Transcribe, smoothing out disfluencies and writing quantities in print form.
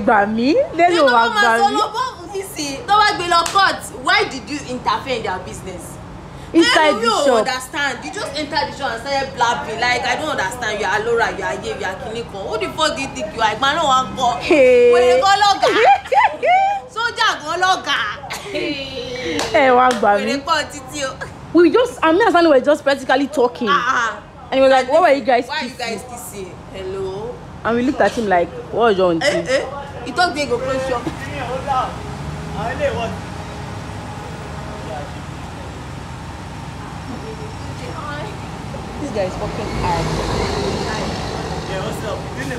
gbà mí. Lẹ́nu ò máa gbà mí. Why did you interfere in their business? Inside the shop. I don't understand. You just entered the shop and started blabbing. Like, I don't understand. You are Alora, you are Ye, you are Kiniko. Who the fuck do you think you are? Man, no one go. Hey. When you go loga. Soldier go loga. Hey, wá gbà mí. We just, I mean, and Stanley were just practically talking. And he was like, what were you guys kissing? Why are you guys kissing? Hello? And we looked at him like, what was your own thing? You thought they go close shop. This guy is fucking hard. Yeah, what's up?